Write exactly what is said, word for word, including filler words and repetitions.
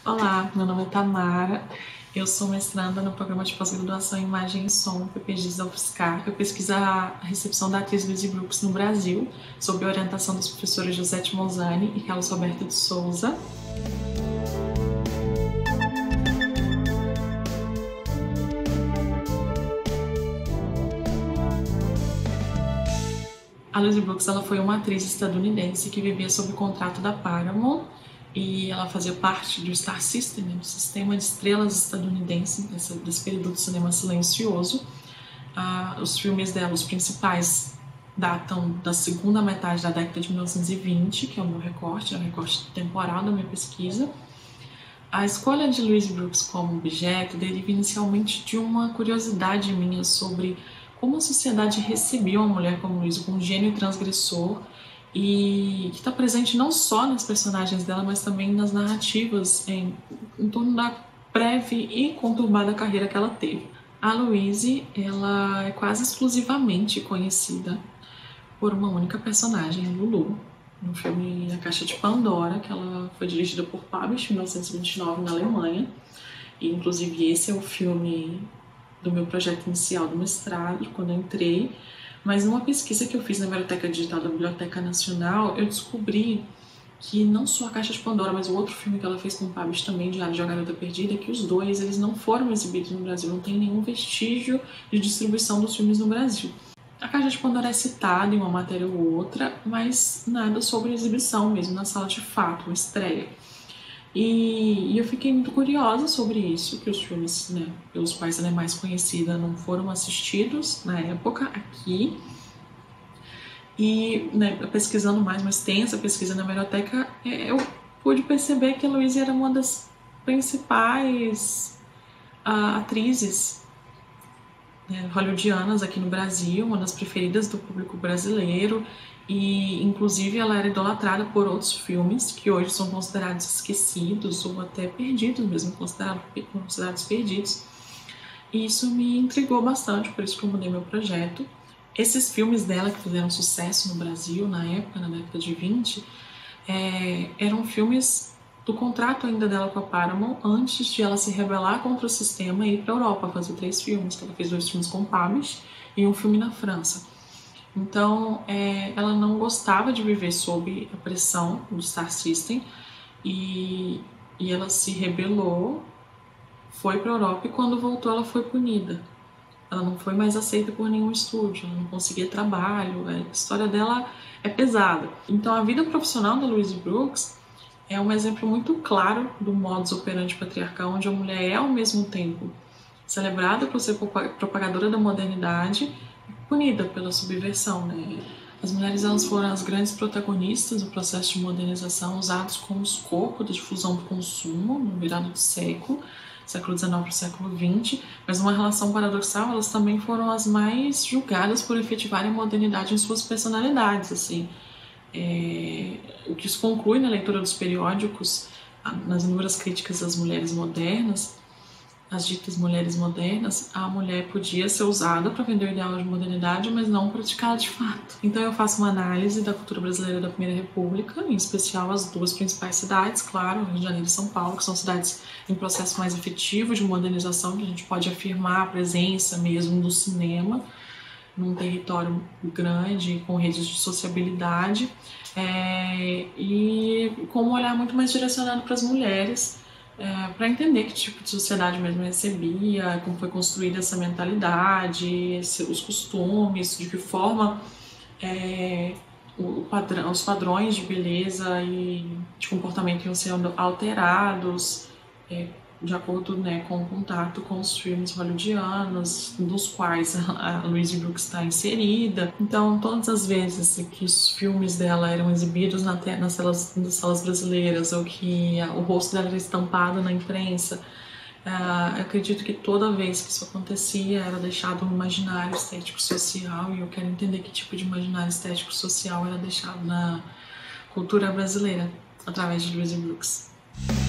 Olá, meu nome é Tamara, eu sou mestranda no programa de pós-graduação em Imagem e Som, P P G da UFSCar. Eu pesquiso a recepção da atriz Louise Brooks no Brasil, sob a orientação dos professores Josete Mozani e Carlos Roberto de Souza. A Louise Brooks ela foi uma atriz estadunidense que vivia sob contrato da Paramount e ela fazia parte do Star System, do sistema de estrelas estadunidense, desse, desse período do cinema silencioso. Ah, os filmes dela, os principais, datam da segunda metade da década de mil novecentos e vinte, que é o meu recorte, é o recorte temporal da minha pesquisa. A escolha de Louise Brooks como objeto deriva inicialmente de uma curiosidade minha sobre como a sociedade recebia uma mulher como Louise, com um gênio transgressor, e que está presente não só nas personagens dela, mas também nas narrativas em, em torno da breve e conturbada carreira que ela teve. A Louise, ela é quase exclusivamente conhecida por uma única personagem, a Lulu, no filme A Caixa de Pandora, que ela foi dirigida por Pabst em mil novecentos e vinte e nove na Alemanha, e inclusive esse é o filme do meu projeto inicial do mestrado, quando eu entrei. Mas numa pesquisa que eu fiz na Biblioteca Digital da Biblioteca Nacional, eu descobri que não só A Caixa de Pandora, mas o outro filme que ela fez com o Pabst também, Diário de uma Garota Perdida, que os dois eles não foram exibidos no Brasil, não tem nenhum vestígio de distribuição dos filmes no Brasil. A Caixa de Pandora é citada em uma matéria ou outra, mas nada sobre exibição mesmo na sala de fato, uma estreia. E, e eu fiquei muito curiosa sobre isso, que os filmes, né, pelos quais ela é mais conhecida não foram assistidos na época aqui. E né, pesquisando mais, uma extensa pesquisa na biblioteca, eu pude perceber que a Louise era uma das principais uh, atrizes né, hollywoodianas aqui no Brasil, uma das preferidas do público brasileiro. E inclusive ela era idolatrada por outros filmes que hoje são considerados esquecidos ou até perdidos mesmo, considerados, considerados perdidos. E isso me intrigou bastante, por isso que eu mudei meu projeto. Esses filmes dela que fizeram sucesso no Brasil na época, na década de vinte, é, eram filmes do contrato ainda dela com a Paramount, antes de ela se rebelar contra o sistema e ir para a Europa fazer três filmes, que ela fez dois filmes com Pabst e um filme na França. Então, é, ela não gostava de viver sob a pressão do Star System e, e ela se rebelou, foi para a Europa e quando voltou ela foi punida. Ela não foi mais aceita por nenhum estúdio, ela não conseguia trabalho, a história dela é pesada. Então, a vida profissional da Louise Brooks é um exemplo muito claro do modus operandi patriarcal, onde a mulher é ao mesmo tempo celebrada por ser propagadora da modernidade, punida pela subversão, né? As mulheres elas foram as grandes protagonistas do processo de modernização, usados como escopo da difusão do consumo no virado do século, século dezenove para o século vinte, mas numa relação paradoxal, elas também foram as mais julgadas por efetivarem modernidade em suas personalidades, assim. É, o que isso conclui na leitura dos periódicos, nas inúmeras críticas às mulheres modernas, as ditas mulheres modernas, a mulher podia ser usada para vender o ideal de modernidade, mas não praticá-la de fato. Então eu faço uma análise da cultura brasileira da Primeira República, em especial as duas principais cidades, claro, Rio de Janeiro e São Paulo, que são cidades em processo mais efetivo de modernização, que a gente pode afirmar a presença mesmo do cinema num território grande, com redes de sociabilidade, é, e com um olhar muito mais direcionado para as mulheres, É, para entender que tipo de sociedade mesmo recebia, como foi construída essa mentalidade, esse, os costumes, de que forma é, o padrão, os padrões de beleza e de comportamento iam sendo alterados é, de acordo né, com o contato com os filmes hollywoodianos, dos quais a Louise Brooks está inserida. Então, todas as vezes que os filmes dela eram exibidos na te- nas, salas, nas salas brasileiras ou que a, o rosto dela era estampado na imprensa, uh, eu acredito que toda vez que isso acontecia era deixado um imaginário estético social, e eu quero entender que tipo de imaginário estético social era deixado na cultura brasileira através de Louise Brooks.